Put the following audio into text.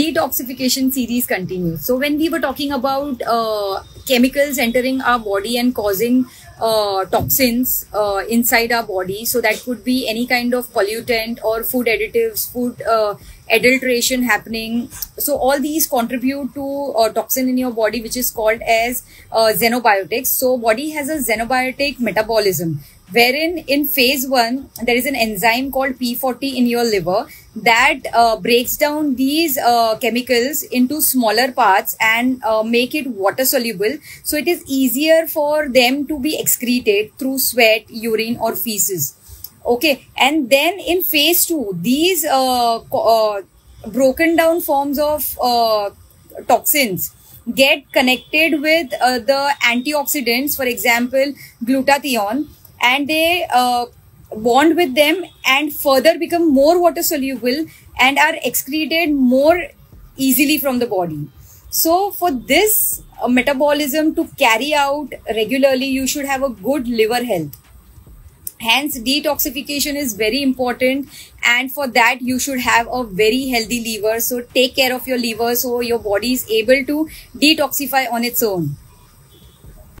detoxification series continues. So when we were talking about chemicals entering our body and causing toxins inside our body, so that could be any kind of pollutant or food additives, food adulteration happening. So all these contribute to toxin in your body, which is called as xenobiotics. So body has a xenobiotic metabolism, wherein in phase 1 there is an enzyme called P40 in your liver that breaks down these chemicals into smaller parts and make it water soluble, so it is easier for them to be excreted through sweat, urine or feces. Okay, and then in phase 2 these broken down forms of toxins get connected with the antioxidants, for example glutathione, and they bond with them and further become more water soluble and are excreted more easily from the body. So for this metabolism to carry out regularly, you should have a good liver health. Hence detoxification is very important, and for that you should have a very healthy liver. So take care of your liver so your body is able to detoxify on its own.